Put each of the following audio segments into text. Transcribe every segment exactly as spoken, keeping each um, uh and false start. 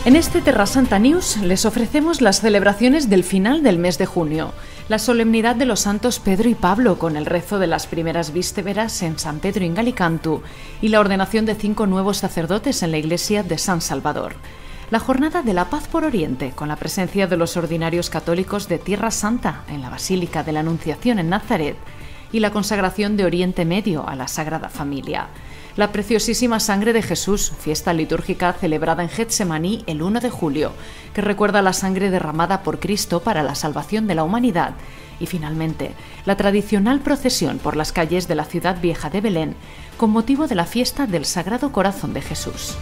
En este Terra Santa News les ofrecemos las celebraciones del final del mes de junio, la solemnidad de los santos Pedro y Pablo con el rezo de las primeras vísperas en San Pedro in Gallicantu y la ordenación de cinco nuevos sacerdotes en la iglesia de San Salvador. La jornada de la paz por Oriente con la presencia de los ordinarios católicos de Tierra Santa en la Basílica de la Anunciación en Nazaret y la consagración de Oriente Medio a la Sagrada Familia. La preciosísima sangre de Jesús, fiesta litúrgica celebrada en Getsemaní el uno de julio, que recuerda la sangre derramada por Cristo para la salvación de la humanidad. Y finalmente, la tradicional procesión por las calles de la ciudad vieja de Belén, con motivo de la fiesta del Sagrado Corazón de Jesús.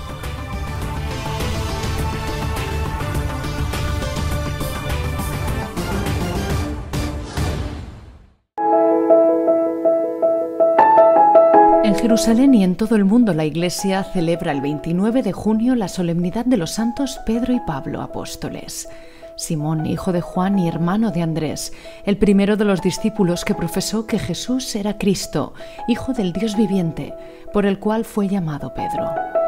En Jerusalén y en todo el mundo la Iglesia celebra el veintinueve de junio la solemnidad de los santos Pedro y Pablo, apóstoles. Simón, hijo de Juan y hermano de Andrés, el primero de los discípulos que profesó que Jesús era Cristo, Hijo del Dios viviente, por el cual fue llamado Pedro.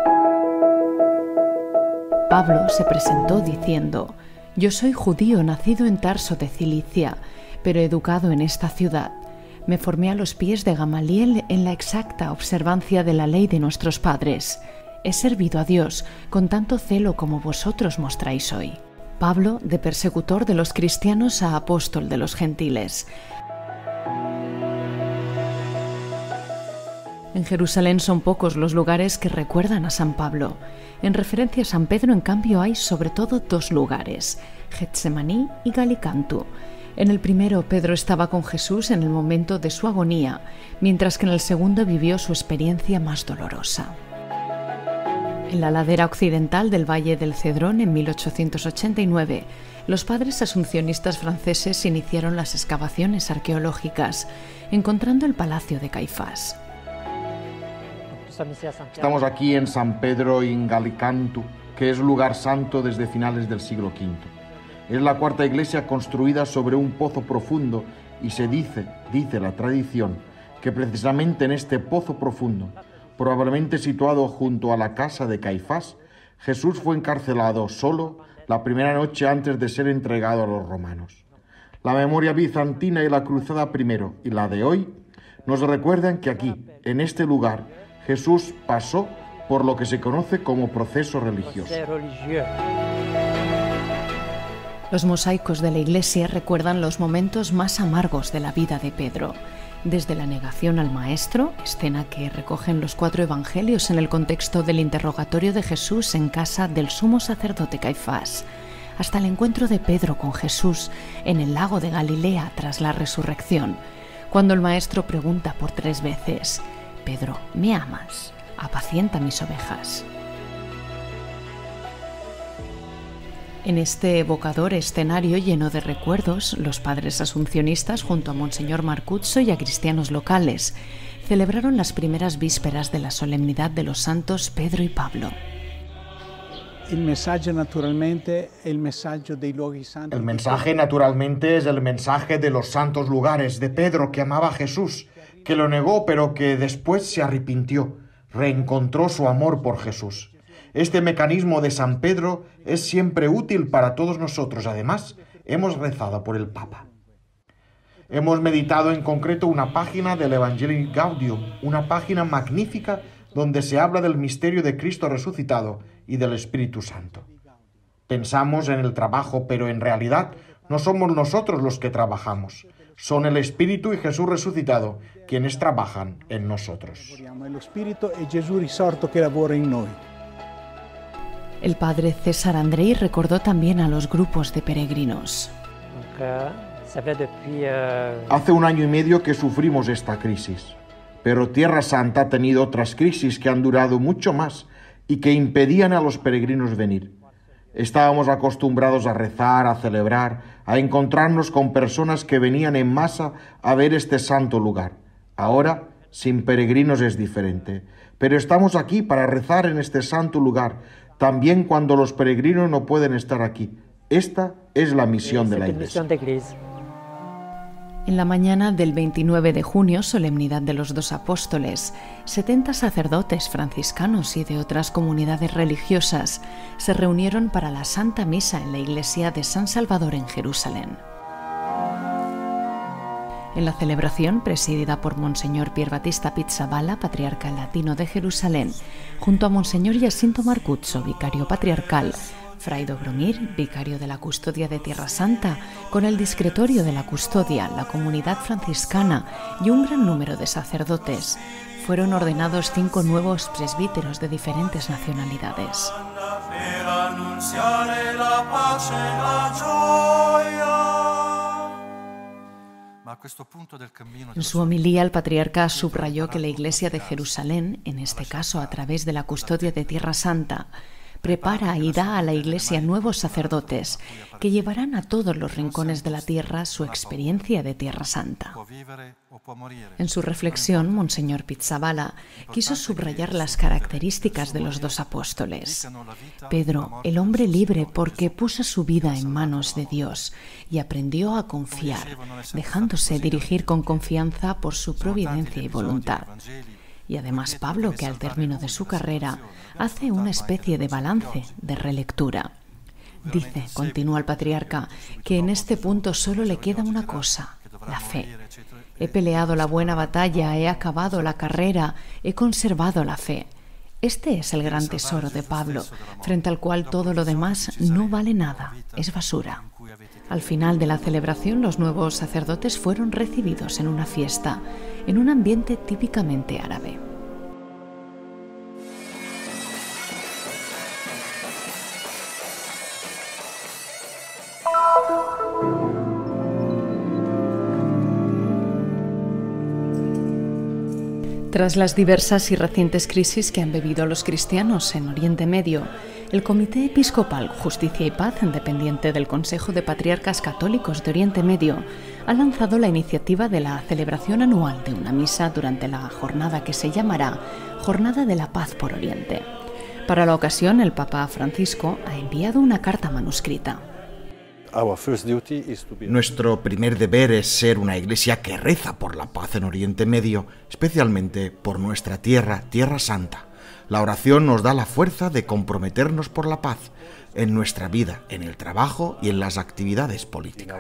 Pablo se presentó diciendo: «Yo soy judío nacido en Tarso de Cilicia, pero educado en esta ciudad. Me formé a los pies de Gamaliel en la exacta observancia de la ley de nuestros padres. He servido a Dios con tanto celo como vosotros mostráis hoy». Pablo, de persecutor de los cristianos a apóstol de los gentiles. En Jerusalén son pocos los lugares que recuerdan a San Pablo. En referencia a San Pedro, en cambio, hay sobre todo dos lugares: Getsemaní y Gallicantu. En el primero, Pedro estaba con Jesús en el momento de su agonía, mientras que en el segundo vivió su experiencia más dolorosa. En la ladera occidental del Valle del Cedrón, en mil ochocientos ochenta y nueve, los padres asuncionistas franceses iniciaron las excavaciones arqueológicas, encontrando el palacio de Caifás. Estamos aquí en San Pedro in Gallicantu, que es lugar santo desde finales del siglo quinto. Es la cuarta iglesia construida sobre un pozo profundo y se dice, dice la tradición, que precisamente en este pozo profundo, probablemente situado junto a la casa de Caifás, Jesús fue encarcelado solo la primera noche antes de ser entregado a los romanos. La memoria bizantina y la cruzada primero y la de hoy nos recuerdan que aquí, en este lugar, Jesús pasó por lo que se conoce como proceso religioso. Los mosaicos de la iglesia recuerdan los momentos más amargos de la vida de Pedro, desde la negación al Maestro, escena que recogen los cuatro evangelios en el contexto del interrogatorio de Jesús en casa del sumo sacerdote Caifás, hasta el encuentro de Pedro con Jesús en el lago de Galilea tras la resurrección, cuando el Maestro pregunta por tres veces: «Pedro, ¿me amas? Apacienta mis ovejas». En este evocador escenario lleno de recuerdos, los padres asuncionistas, junto a Monseñor Marcuzzo y a cristianos locales, celebraron las primeras vísperas de la solemnidad de los santos Pedro y Pablo. El mensaje naturalmente el mensaje de luoghi santi. El mensaje naturalmente es el mensaje de los santos lugares de Pedro, que amaba a Jesús, que lo negó pero que después se arrepintió, reencontró su amor por Jesús. Este mecanismo de San Pedro es siempre útil para todos nosotros. Además, hemos rezado por el Papa. Hemos meditado en concreto una página del Evangelii Gaudium, una página magnífica donde se habla del misterio de Cristo resucitado y del Espíritu Santo. Pensamos en el trabajo, pero en realidad no somos nosotros los que trabajamos. Son el Espíritu y Jesús resucitado quienes trabajan en nosotros. El Espíritu y Jesús risorto que labora en nosotros. El padre César Andrei recordó también a los grupos de peregrinos. Hace un año y medio que sufrimos esta crisis, pero Tierra Santa ha tenido otras crisis que han durado mucho más y que impedían a los peregrinos venir. Estábamos acostumbrados a rezar, a celebrar, a encontrarnos con personas que venían en masa a ver este santo lugar. Ahora, sin peregrinos es diferente, pero estamos aquí para rezar en este santo lugar, también cuando los peregrinos no pueden estar aquí. Esta es la misión de la Iglesia. En la mañana del veintinueve de junio, solemnidad de los dos apóstoles, setenta sacerdotes franciscanos y de otras comunidades religiosas se reunieron para la Santa Misa en la iglesia de San Salvador en Jerusalén. En la celebración, presidida por Monseñor Pierbattista Pizzaballa, patriarca latino de Jerusalén, junto a Monseñor Jacinto Marcuzzo, vicario patriarcal, Fray Dobromir, vicario de la Custodia de Tierra Santa, con el discretorio de la Custodia, la comunidad franciscana y un gran número de sacerdotes, fueron ordenados cinco nuevos presbíteros de diferentes nacionalidades. En su homilía, el patriarca subrayó que la Iglesia de Jerusalén, en este caso a través de la Custodia de Tierra Santa, prepara y da a la Iglesia nuevos sacerdotes que llevarán a todos los rincones de la tierra su experiencia de Tierra Santa. En su reflexión, Monseñor Pizzaballa quiso subrayar las características de los dos apóstoles. Pedro, el hombre libre porque puso su vida en manos de Dios y aprendió a confiar, dejándose dirigir con confianza por su providencia y voluntad. Y además Pablo, que al término de su carrera hace una especie de balance, de relectura. Dice, continúa el patriarca, que en este punto solo le queda una cosa, la fe. He peleado la buena batalla, he acabado la carrera, he conservado la fe. Este es el gran tesoro de Pablo, frente al cual todo lo demás no vale nada, es basura. Al final de la celebración, los nuevos sacerdotes fueron recibidos en una fiesta, en un ambiente típicamente árabe. Tras las diversas y recientes crisis que han vivido los cristianos en Oriente Medio, el Comité Episcopal Justicia y Paz, dependiente del Consejo de Patriarcas Católicos de Oriente Medio, ha lanzado la iniciativa de la celebración anual de una misa durante la jornada que se llamará Jornada de la Paz por Oriente. Para la ocasión, el Papa Francisco ha enviado una carta manuscrita. Nuestro primer deber es ser una iglesia que reza por la paz en Oriente Medio, especialmente por nuestra tierra, Tierra Santa. La oración nos da la fuerza de comprometernos por la paz en nuestra vida, en el trabajo y en las actividades políticas.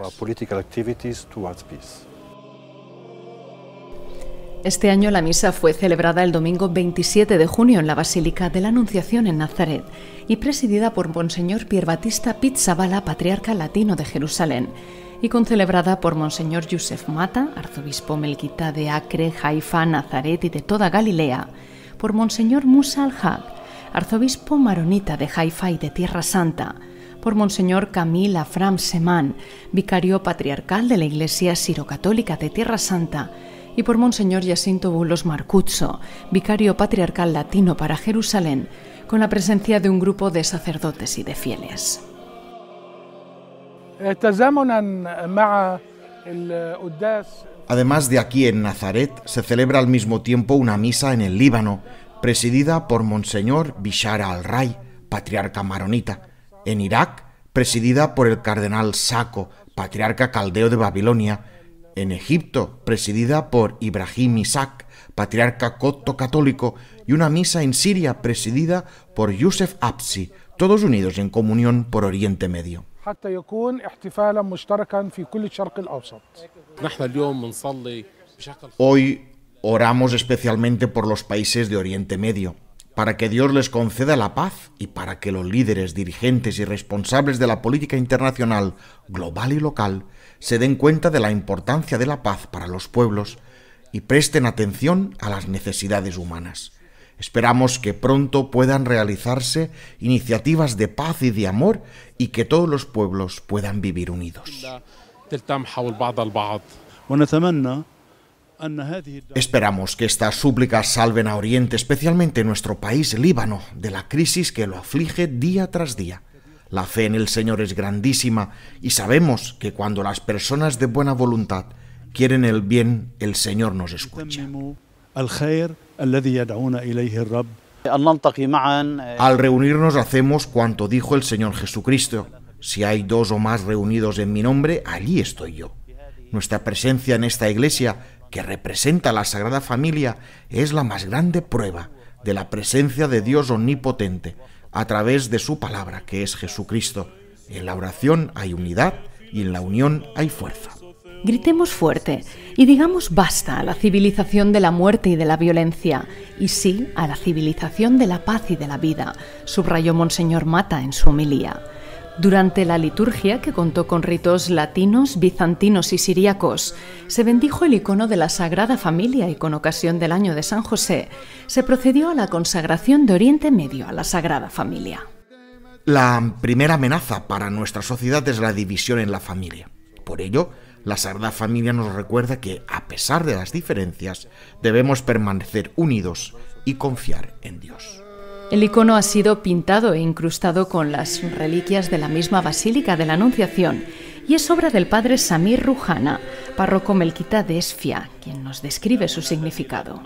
Este año la misa fue celebrada el domingo veintisiete de junio en la Basílica de la Anunciación en Nazaret y presidida por Monseñor Pierbattista Pizzaballa, patriarca latino de Jerusalén, y concelebrada por Monseñor Yusef Mata, arzobispo melquita de Acre, Haifa, Nazaret y de toda Galilea, por Monseñor Musa al-Haq, arzobispo maronita de Haifa y de Tierra Santa, por Monseñor Camil Afram Semán, vicario patriarcal de la Iglesia Sirocatólica de Tierra Santa, y por Monseñor Jacinto Bulos Marcuzzo, vicario patriarcal latino para Jerusalén, con la presencia de un grupo de sacerdotes y de fieles. Además de aquí en Nazaret, se celebra al mismo tiempo una misa en el Líbano, presidida por Monseñor Bishara al-Ray, patriarca maronita. En Irak, presidida por el cardenal Sako, patriarca caldeo de Babilonia. En Egipto, presidida por Ibrahim Isaac, patriarca copto católico, y una misa en Siria presidida por Yusef Absi, todos unidos en comunión por Oriente Medio. Hoy oramos especialmente por los países de Oriente Medio, para que Dios les conceda la paz y para que los líderes, dirigentes y responsables de la política internacional, global y local, se den cuenta de la importancia de la paz para los pueblos y presten atención a las necesidades humanas. Esperamos que pronto puedan realizarse iniciativas de paz y de amor y que todos los pueblos puedan vivir unidos. Esperamos que estas súplicas salven a Oriente, especialmente nuestro país, Líbano, de la crisis que lo aflige día tras día. La fe en el Señor es grandísima y sabemos que cuando las personas de buena voluntad quieren el bien, el Señor nos escucha. Al reunirnos hacemos cuanto dijo el Señor Jesucristo: si hay dos o más reunidos en mi nombre, allí estoy yo. Nuestra presencia en esta iglesia, que representa la Sagrada Familia, es la más grande prueba de la presencia de Dios omnipotente a través de su palabra, que es Jesucristo. En la oración hay unidad y en la unión hay fuerza. Gritemos fuerte y digamos basta a la civilización de la muerte y de la violencia, y sí a la civilización de la paz y de la vida, subrayó Monseñor Mata en su homilía. Durante la liturgia, que contó con ritos latinos, bizantinos y siríacos, se bendijo el icono de la Sagrada Familia y con ocasión del año de San José, se procedió a la consagración de Oriente Medio a la Sagrada Familia. La primera amenaza para nuestra sociedad es la división en la familia. Por ello, la Sagrada Familia nos recuerda que, a pesar de las diferencias, debemos permanecer unidos y confiar en Dios. El icono ha sido pintado e incrustado con las reliquias de la misma Basílica de la Anunciación y es obra del padre Samir Ruhana, párroco melquita de Esfia, quien nos describe su significado.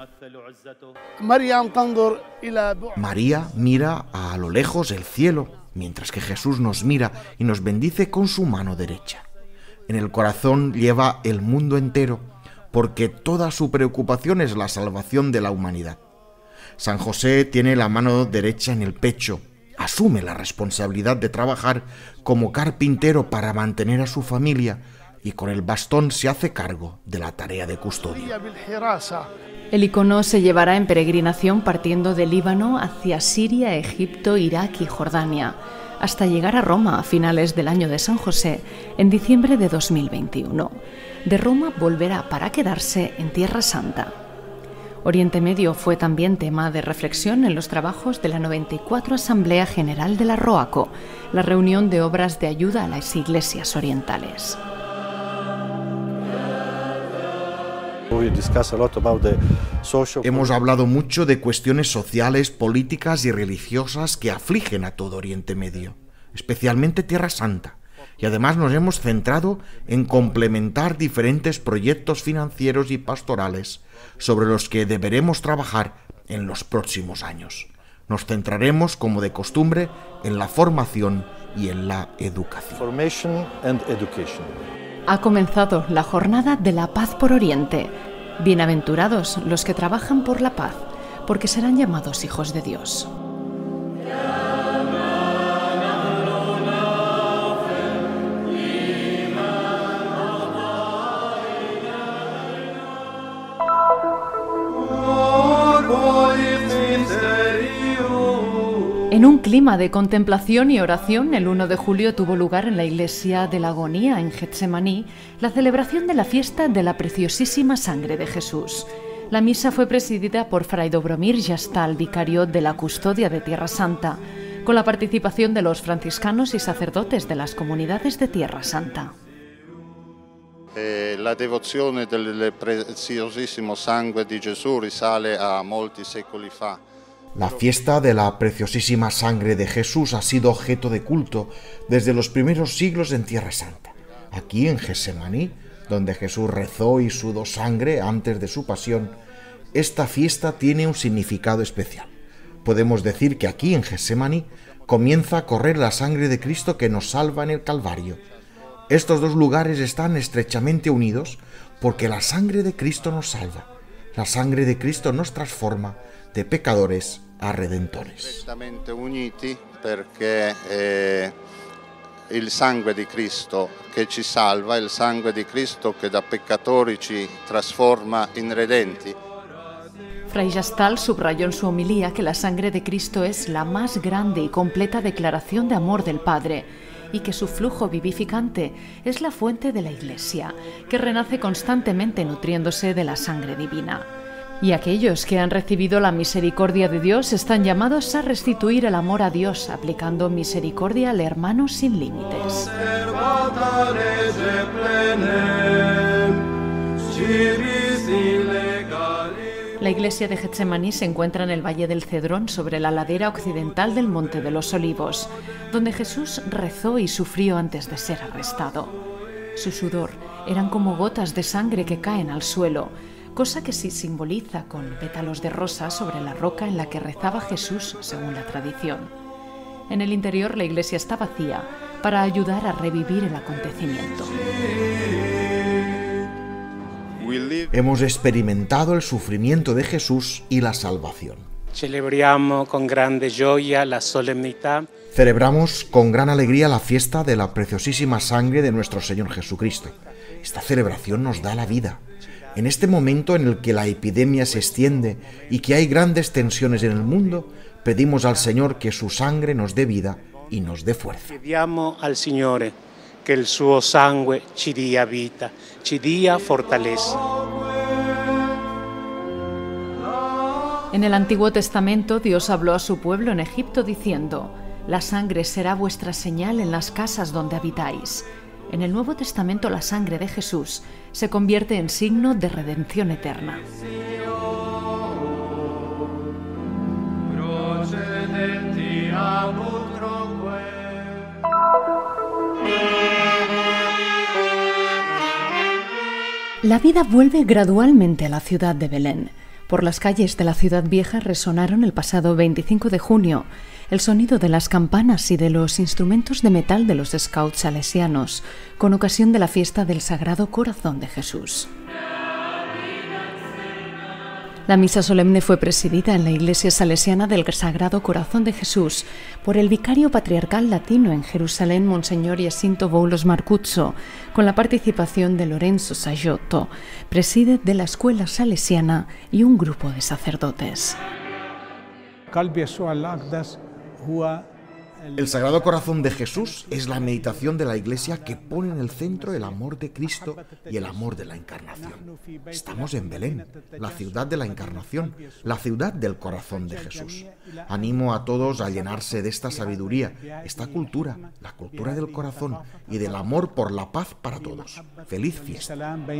María mira a lo lejos el cielo, mientras que Jesús nos mira y nos bendice con su mano derecha. En el corazón lleva el mundo entero, porque toda su preocupación es la salvación de la humanidad. San José tiene la mano derecha en el pecho, asume la responsabilidad de trabajar como carpintero para mantener a su familia y con el bastón se hace cargo de la tarea de custodia. El icono se llevará en peregrinación partiendo de Líbano hacia Siria, Egipto, Irak y Jordania, hasta llegar a Roma a finales del año de San José, en diciembre de dos mil veintiuno. De Roma volverá para quedarse en Tierra Santa. Oriente Medio fue también tema de reflexión en los trabajos de la noventa y cuatro Asamblea General de la ROACO, la reunión de obras de ayuda a las iglesias orientales. Hemos hablado mucho de cuestiones sociales, políticas y religiosas que afligen a todo Oriente Medio, especialmente Tierra Santa, y además nos hemos centrado en complementar diferentes proyectos financieros y pastorales sobre los que deberemos trabajar en los próximos años. Nos centraremos, como de costumbre, en la formación y en la educación. Ha comenzado la jornada de la paz por Oriente. Bienaventurados los que trabajan por la paz, porque serán llamados hijos de Dios. En un clima de contemplación y oración, el uno de julio tuvo lugar en la iglesia de la Agonía, en Getsemaní, la celebración de la fiesta de la preciosísima sangre de Jesús. La misa fue presidida por Fray Dobromir Jastal, vicario de la Custodia de Tierra Santa, con la participación de los franciscanos y sacerdotes de las comunidades de Tierra Santa. La devozione del preziosissimo sangue di Gesù risale a molti secoli fa. La fiesta de la preciosísima sangre de Jesús ha sido objeto de culto desde los primeros siglos en Tierra Santa. Aquí en Getsemaní, donde Jesús rezó y sudó sangre antes de su pasión, esta fiesta tiene un significado especial. Podemos decir que aquí en Getsemaní comienza a correr la sangre de Cristo que nos salva en el Calvario. Estos dos lugares están estrechamente unidos porque la sangre de Cristo nos salva. La sangre de Cristo nos transforma de pecadores a redentores. Strettamente uniti perché eh, il sangue di Cristo che ci salva, il sangue di Cristo che da peccatori ci trasforma in redenti. Fray Jastal subrayó en su homilía que la sangre de Cristo es la más grande y completa declaración de amor del Padre y que su flujo vivificante es la fuente de la Iglesia, que renace constantemente nutriéndose de la sangre divina. Y aquellos que han recibido la misericordia de Dios están llamados a restituir el amor a Dios, aplicando misericordia al hermano sin límites. La iglesia de Getsemaní se encuentra en el Valle del Cedrón, sobre la ladera occidental del Monte de los Olivos, donde Jesús rezó y sufrió antes de ser arrestado. Su sudor eran como gotas de sangre que caen al suelo, cosa que se simboliza con pétalos de rosa sobre la roca en la que rezaba Jesús, según la tradición. En el interior la iglesia está vacía para ayudar a revivir el acontecimiento. Hemos experimentado el sufrimiento de Jesús y la salvación. Celebriamo con grande gioia la solemnità. Celebramos con gran alegría la fiesta de la preciosísima sangre de nuestro Señor Jesucristo. Esta celebración nos da la vida. En este momento en el que la epidemia se extiende y que hay grandes tensiones en el mundo, pedimos al Señor que su sangre nos dé vida y nos dé fuerza. Chiediamo al Signore che il suo sangue ci dia vita, ci dia fortaleza. En el Antiguo Testamento Dios habló a su pueblo en Egipto diciendo: la sangre será vuestra señal en las casas donde habitáis. En el Nuevo Testamento la sangre de Jesús se convierte en signo de redención eterna. La vida vuelve gradualmente a la ciudad de Belén. Por las calles de la ciudad vieja resonaron el pasado veinticinco de junio el sonido de las campanas y de los instrumentos de metal de los scouts salesianos, con ocasión de la fiesta del Sagrado Corazón de Jesús. La misa solemne fue presidida en la iglesia salesiana del Sagrado Corazón de Jesús por el vicario patriarcal latino en Jerusalén, Monseñor Jacinto Boulos Marcuzzo, con la participación de Lorenzo Sayotto, preside de la escuela salesiana, y un grupo de sacerdotes. El Sagrado Corazón de Jesús es la meditación de la Iglesia que pone en el centro el amor de Cristo y el amor de la Encarnación. Estamos en Belén, la ciudad de la Encarnación, la ciudad del corazón de Jesús. Animo a todos a llenarse de esta sabiduría, esta cultura, la cultura del corazón y del amor por la paz para todos. ¡Feliz fiesta!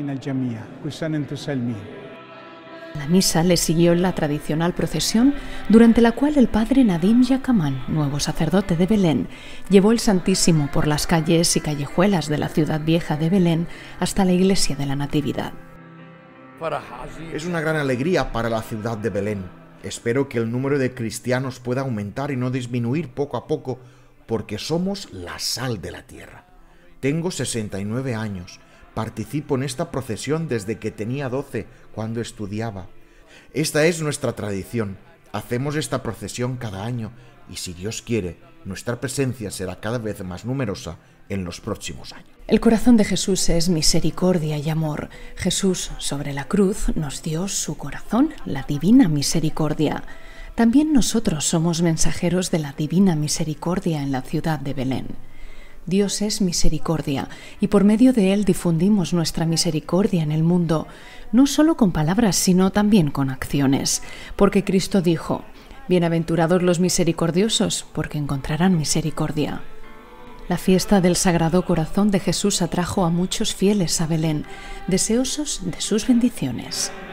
La misa le siguió la tradicional procesión, durante la cual el padre Nadim Yacamán, nuevo sacerdote de Belén, llevó el Santísimo por las calles y callejuelas de la ciudad vieja de Belén hasta la iglesia de la Natividad. Es una gran alegría para la ciudad de Belén. Espero que el número de cristianos pueda aumentar y no disminuir poco a poco, porque somos la sal de la tierra. Tengo sesenta y nueve años. Participo en esta procesión desde que tenía doce, cuando estudiaba. Esta es nuestra tradición. Hacemos esta procesión cada año y, si Dios quiere, nuestra presencia será cada vez más numerosa en los próximos años. El corazón de Jesús es misericordia y amor. Jesús, sobre la cruz, nos dio su corazón, la divina misericordia. También nosotros somos mensajeros de la divina misericordia en la ciudad de Belén. Dios es misericordia y por medio de Él difundimos nuestra misericordia en el mundo, no solo con palabras, sino también con acciones. Porque Cristo dijo: bienaventurados los misericordiosos, porque encontrarán misericordia. La fiesta del Sagrado Corazón de Jesús atrajo a muchos fieles a Belén, deseosos de sus bendiciones.